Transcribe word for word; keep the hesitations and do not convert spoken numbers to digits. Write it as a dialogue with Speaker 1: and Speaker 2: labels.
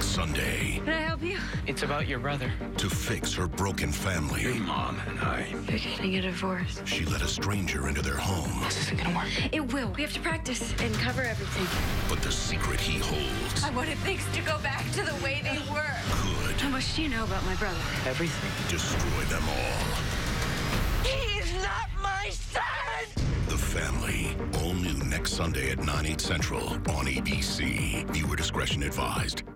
Speaker 1: Next Sunday.
Speaker 2: Can I help you?
Speaker 3: It's about your brother.
Speaker 1: To fix her broken family.
Speaker 4: Your mom and I.
Speaker 2: You're getting a divorce.
Speaker 1: She let a stranger into their home.
Speaker 3: This isn't gonna work.
Speaker 2: It will. We have to practice and cover everything.
Speaker 1: But the secret he holds
Speaker 2: I wanted things to go back to the way they were.
Speaker 1: could
Speaker 2: How much do you know about my brother?
Speaker 3: Everything.
Speaker 1: destroy them all.
Speaker 2: He is not my son!
Speaker 1: The Family. All new next Sunday at nine, eight central on A B C. Viewer discretion advised.